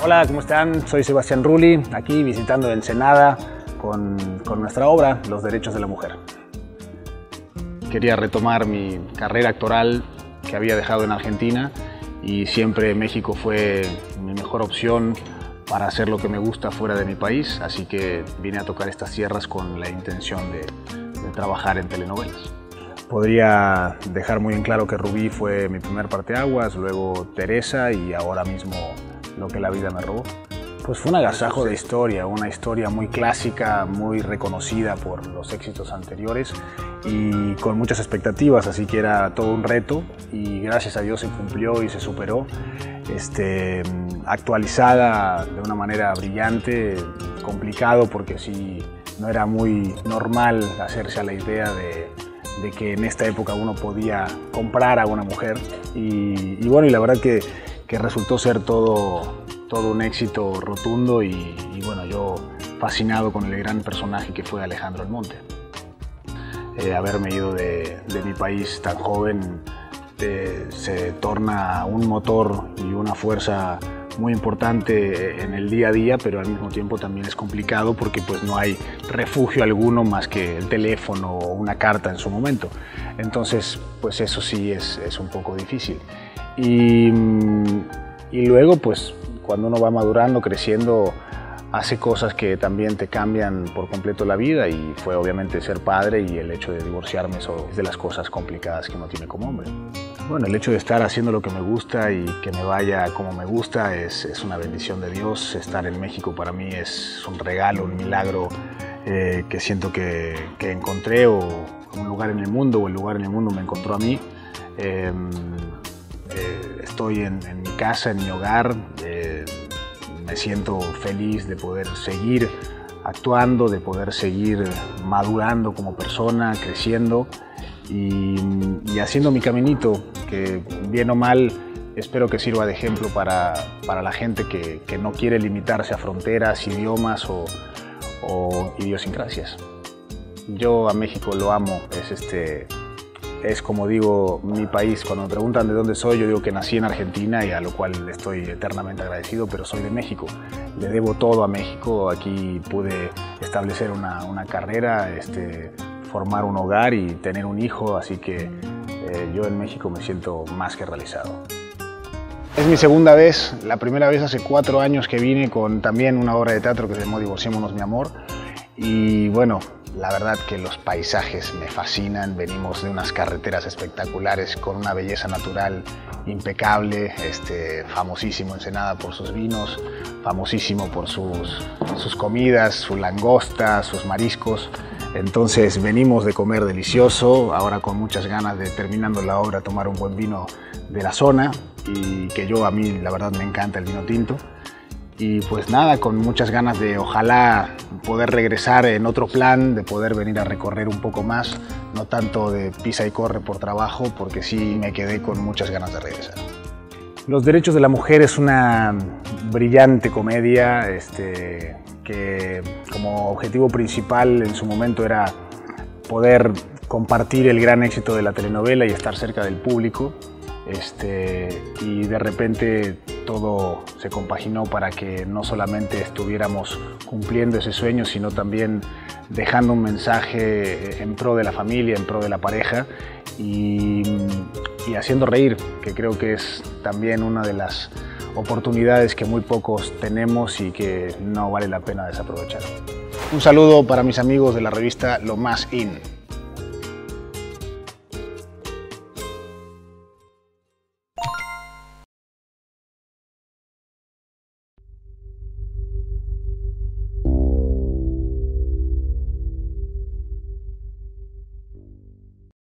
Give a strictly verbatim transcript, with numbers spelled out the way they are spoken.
Hola, ¿cómo están? Soy Sebastián Rulli, aquí visitando Ensenada con, con nuestra obra Los Derechos de la Mujer. Quería retomar mi carrera actoral que había dejado en Argentina y siempre México fue mi mejor opción para hacer lo que me gusta fuera de mi país, así que vine a tocar estas tierras con la intención de, de trabajar en telenovelas. Podría dejar muy en claro que Rubí fue mi primer parteaguas, luego Teresa y ahora mismo Lo que la vida me robó. Pues fue un agasajo de historia, una historia muy clásica, muy reconocida por los éxitos anteriores y con muchas expectativas, así que era todo un reto y gracias a Dios se cumplió y se superó. Este, actualizada de una manera brillante, complicado porque sí, no era muy normal hacerse a la idea de, de que en esta época uno podía comprar a una mujer y, y bueno, y la verdad que, que resultó ser todo, todo un éxito rotundo y, y bueno, yo fascinado con el gran personaje que fue Alejandro Almonte. Eh, haberme ido de, de mi país tan joven eh, se torna un motor y una fuerza muy importante en el día a día, pero al mismo tiempo también es complicado porque pues no hay refugio alguno más que el teléfono o una carta en su momento. Entonces, pues eso sí es, es un poco difícil. Y, y luego, pues cuando uno va madurando, creciendo, hace cosas que también te cambian por completo la vida y fue obviamente ser padre y el hecho de divorciarme eso es de las cosas complicadas que uno tiene como hombre. Bueno, el hecho de estar haciendo lo que me gusta y que me vaya como me gusta es, es una bendición de Dios. Estar en México para mí es un regalo, un milagro eh, que siento que, que encontré o un lugar en el mundo o el lugar en el mundo me encontró a mí. Eh, eh, estoy en, en mi casa, en mi hogar. Eh, Me siento feliz de poder seguir actuando, de poder seguir madurando como persona, creciendo y, y haciendo mi caminito, que bien o mal espero que sirva de ejemplo para, para la gente que, que no quiere limitarse a fronteras, idiomas o, o idiosincrasias. Yo a México lo amo, es este... Es como digo, mi país. Cuando me preguntan de dónde soy, yo digo que nací en Argentina y a lo cual estoy eternamente agradecido, pero soy de México. Le debo todo a México. Aquí pude establecer una, una carrera, este, formar un hogar y tener un hijo, así que eh, yo en México me siento más que realizado. Es mi segunda vez, la primera vez hace cuatro años que vine con también una obra de teatro que se llamó Divorciémonos mi amor y bueno, la verdad que los paisajes me fascinan, venimos de unas carreteras espectaculares con una belleza natural impecable, este, famosísimo Ensenada por sus vinos, famosísimo por sus, sus comidas, su langosta, sus mariscos. Entonces venimos de comer delicioso, ahora con muchas ganas de, terminando la obra, tomar un buen vino de la zona y que yo a mí la verdad me encanta el vino tinto. Y pues nada, con muchas ganas de ojalá poder regresar en otro plan, de poder venir a recorrer un poco más, no tanto de pisa y corre por trabajo, porque sí me quedé con muchas ganas de regresar. Los Derechos de la Mujer es una brillante comedia este, que como objetivo principal en su momento era poder compartir el gran éxito de la telenovela y estar cerca del público. Este, y de repente todo se compaginó para que no solamente estuviéramos cumpliendo ese sueño, sino también dejando un mensaje en pro de la familia, en pro de la pareja y, y haciendo reír, que creo que es también una de las oportunidades que muy pocos tenemos y que no vale la pena desaprovechar. Un saludo para mis amigos de la revista Lo Más In.